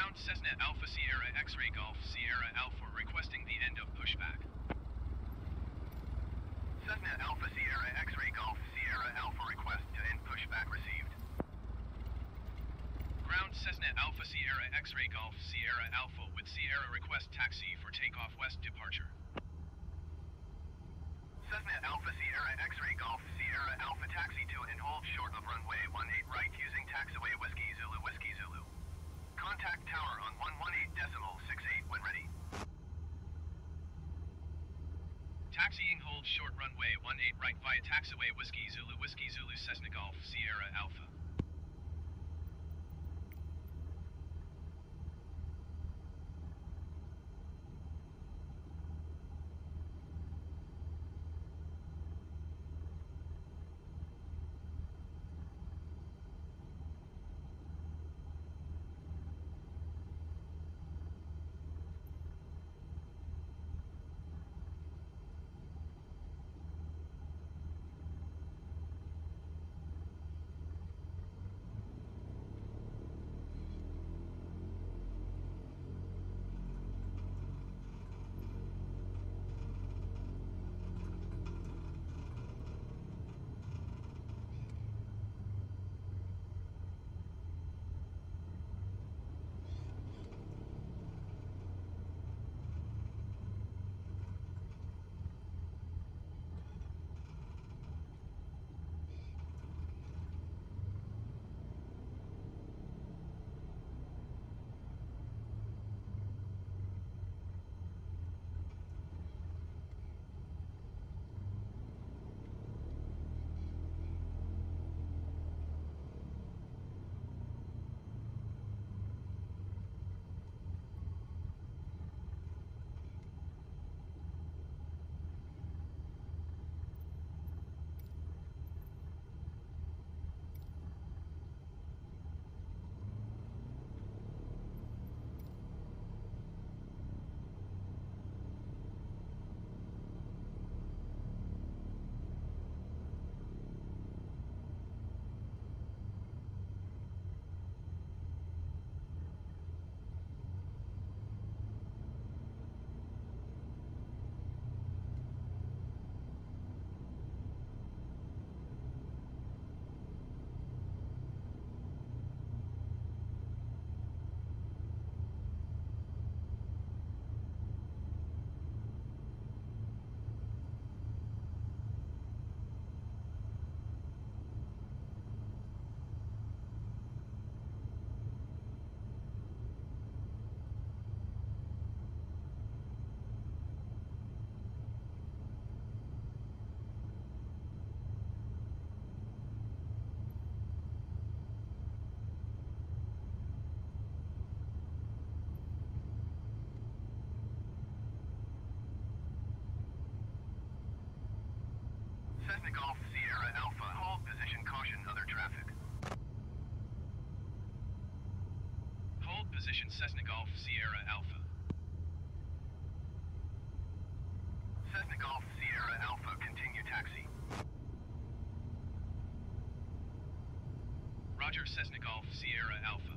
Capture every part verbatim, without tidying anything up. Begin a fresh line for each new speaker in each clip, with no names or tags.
Ground Cessna Alpha Sierra X-Ray Golf Sierra Alpha requesting the end of pushback.
Cessna Alpha Sierra X-Ray Golf Sierra Alpha request to end pushback received.
Ground Cessna Alpha Sierra X-Ray Golf Sierra Alpha with Sierra request taxi for takeoff west departure.
Cessna Alpha Sierra X-Ray Golf Sierra Alpha taxi to and hold short of runway one eight right using taxiway Whiskey Zulu Whiskey Zulu. Contact tower on one one eight decimal six eight when ready.
Taxiing hold short runway one eight right via taxiway Whiskey Zulu Whiskey Zulu Cessna Golf Sierra Alpha.
Cessna Golf Sierra Alpha, hold position, caution other traffic.
Hold position Cessna Golf Sierra Alpha.
Cessna Golf Sierra Alpha, continue taxi.
Roger Cessna Golf Sierra Alpha.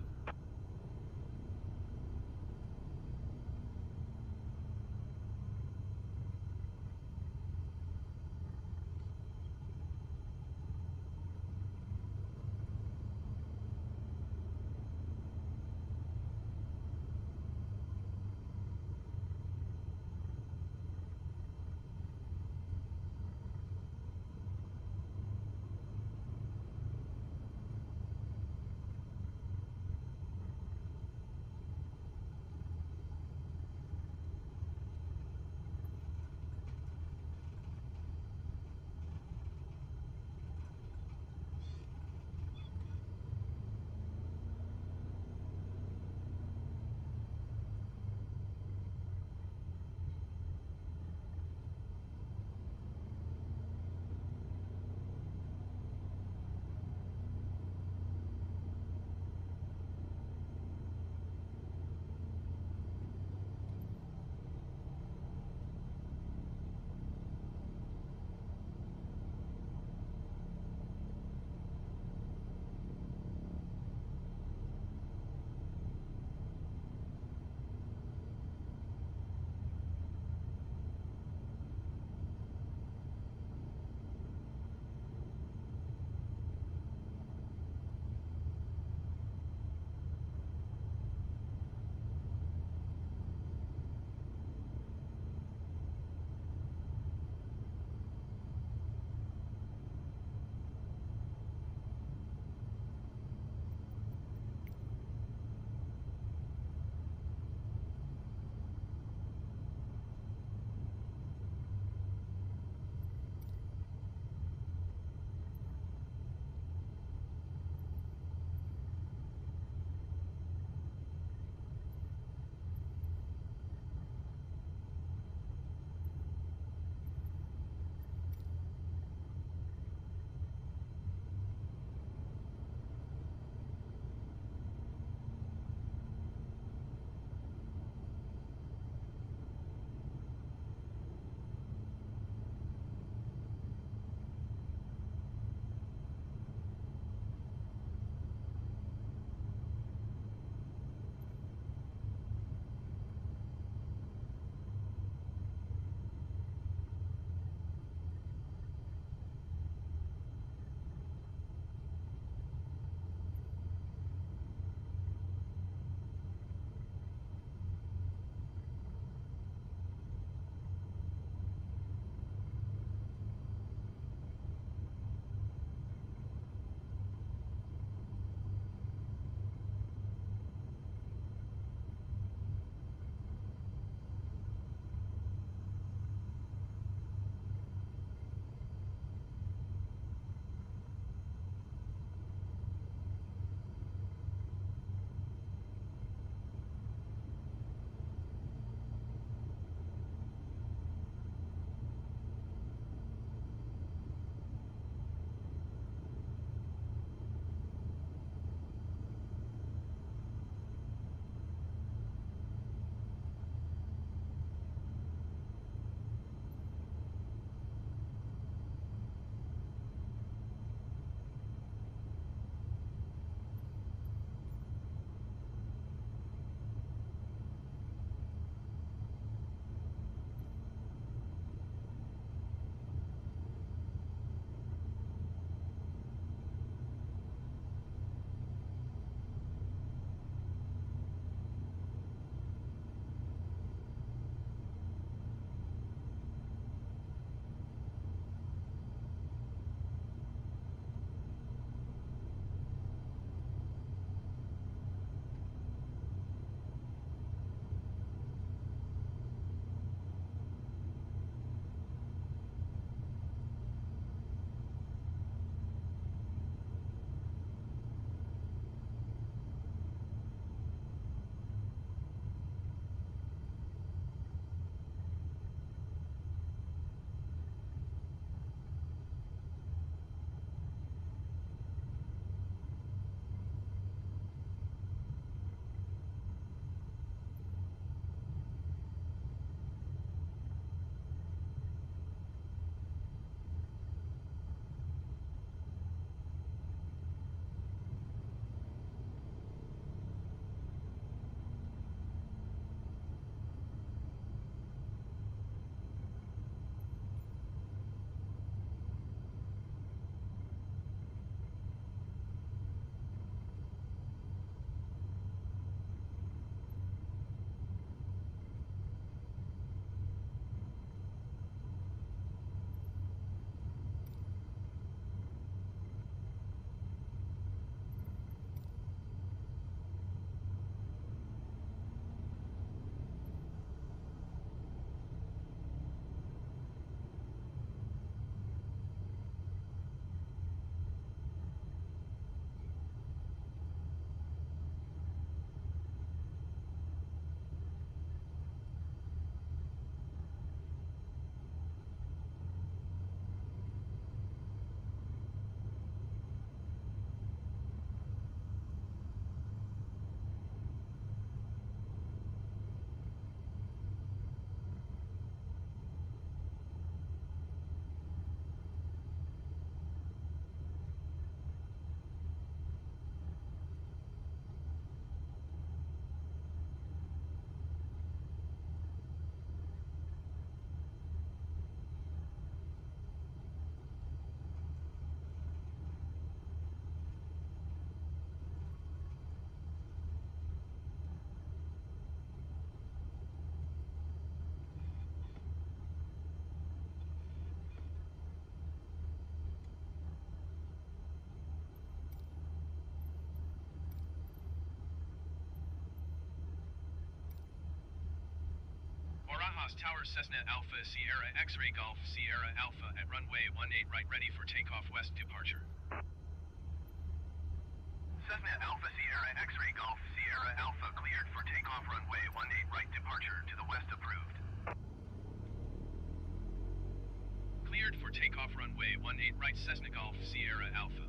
Barajas Tower Cessna Alpha Sierra X-Ray Golf Sierra Alpha at runway one eight right ready for takeoff west departure.
Cessna Alpha Sierra X-Ray Golf Sierra Alpha cleared for takeoff runway one eight right departure to the west approved.
Cleared for takeoff runway one eight right Cessna Golf Sierra Alpha.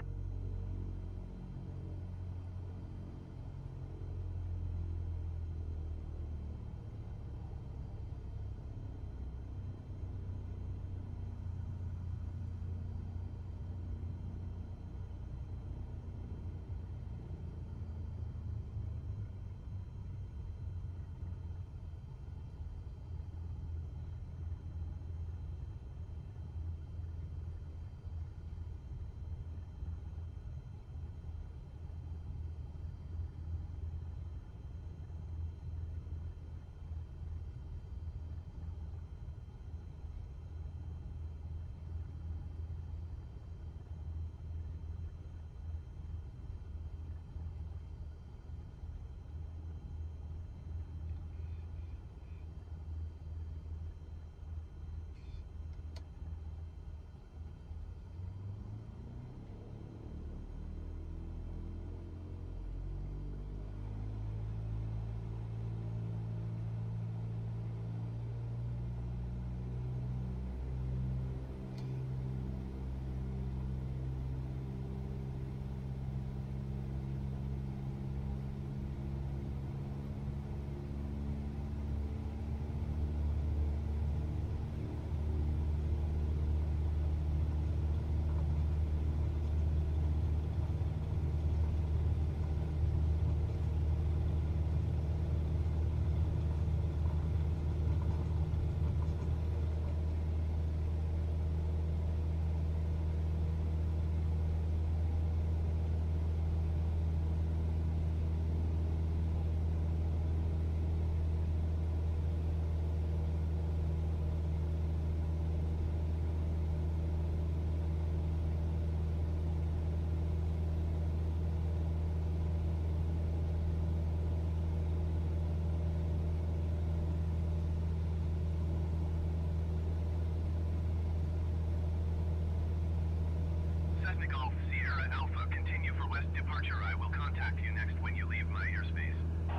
Cessna Golf Sierra Alpha continue for west departure. I will contact you next when you leave my airspace.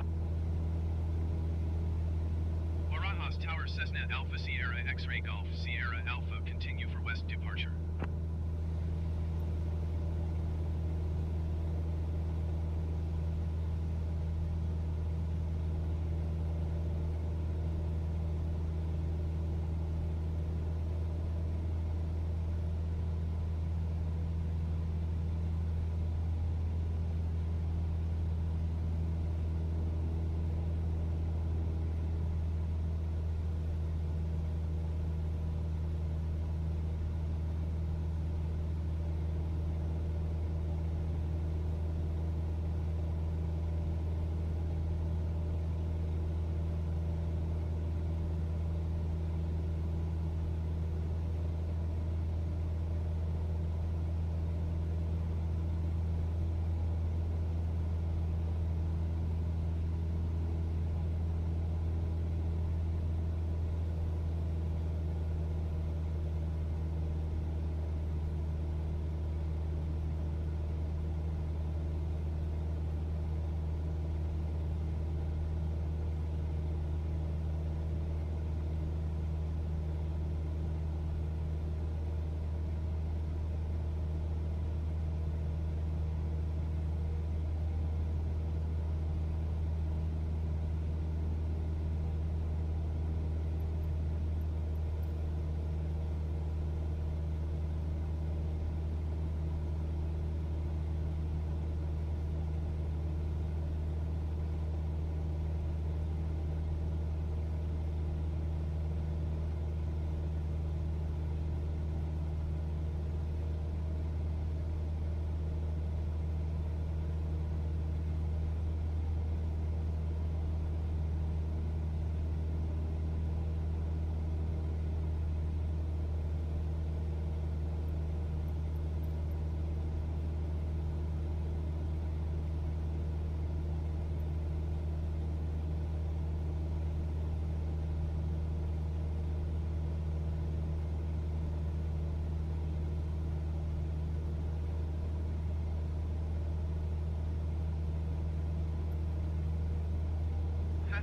Barajas Tower Cessna Alpha Sierra X-Ray Golf Sierra Alpha continue for west departure.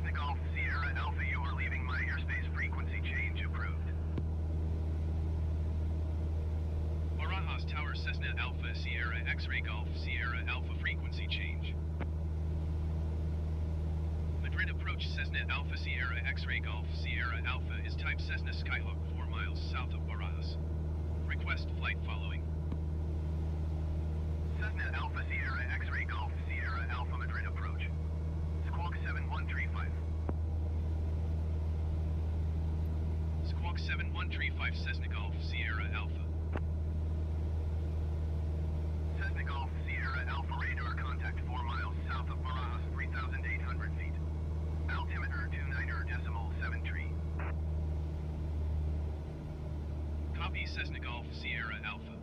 Cessna Golf Sierra Alpha, you are leaving my airspace. Frequency change approved.
Barajas Tower Cessna Alpha Sierra X-Ray Golf Sierra Alpha frequency change. Madrid approach Cessna Alpha Sierra X-Ray Golf Sierra Alpha is type Cessna Skyhawk four miles south of Barajas. Request flight following.
Cessna Alpha Sierra X-Ray Golf Sierra Alpha Madrid approach. Squawk seven one three five.
Squawk seven one three five Cessna Golf Sierra Alpha.
Cessna Golf Sierra Alpha radar contact four miles south of Barajas, three thousand eight hundred feet. Altimeter two niner decimal seven three.
Copy Cessna Golf Sierra Alpha.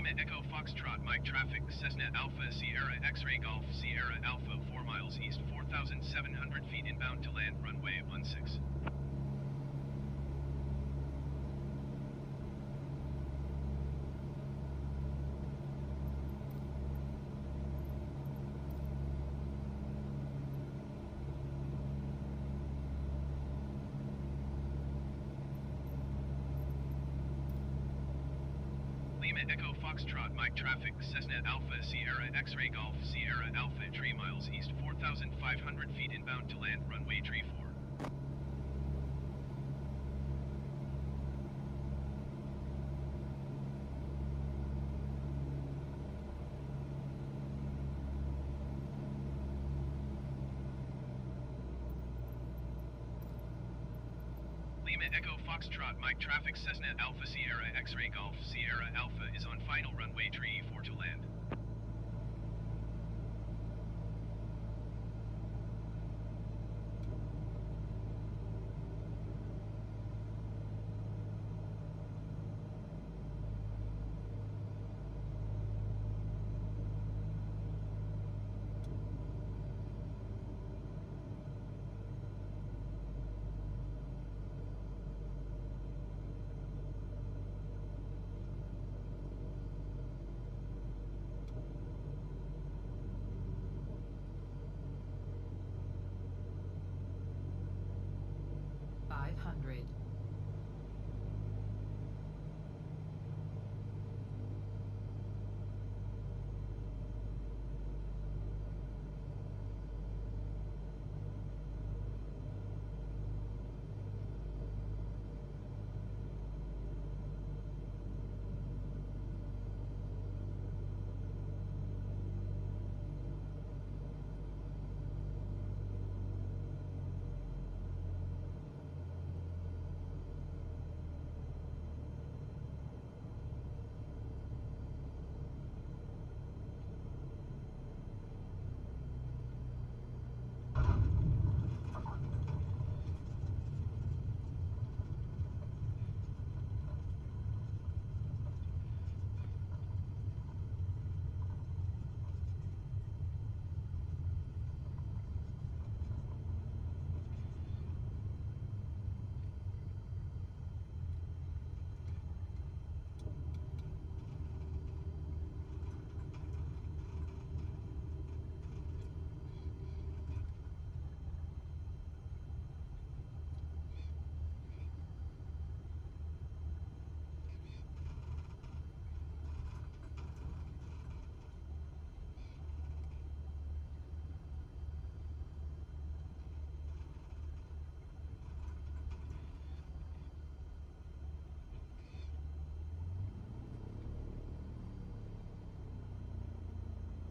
Lima Echo Foxtrot Mike traffic Cessna Alpha Sierra X-Ray Golf Sierra Alpha four miles east four thousand seven hundred feet inbound to land runway one six. Lima Echo Foxtrot Mike traffic Cessna Alpha Sierra X-Ray Golf Sierra Alpha three miles east four thousand five hundred feet inbound to land runway tree four. Lima Echo Foxtrot Mike traffic Cessna Alpha Sierra X-Ray Golf Sierra Alpha is on final runway tree four to land.
five hundred.